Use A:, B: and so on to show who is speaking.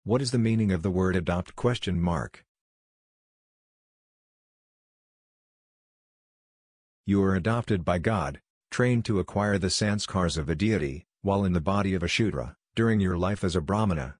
A: What is the meaning of the word adopt? You are adopted by God, trained to acquire the sanskaras of a deity, while in the body of a shudra, during your life as a brahmana.